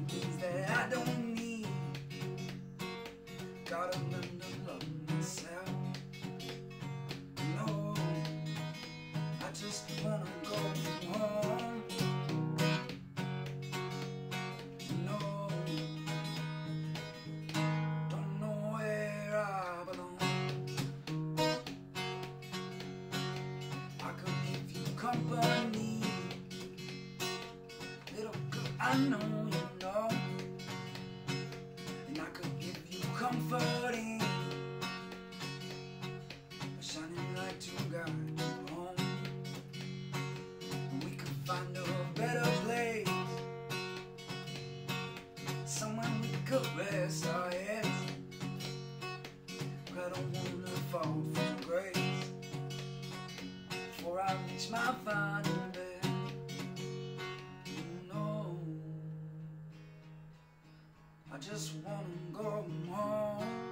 things that I don't need. Gotta learn to love myself. No, I just wanna go home. No, don't know where I belong. I could give you company, little girl, I know you know. And I could give you comforting, a shining light to guide you home. And we could find a better place, somewhere we could rest our heads. But I don't wanna fall from grace before I reach my final bed. No, I just wanna go home.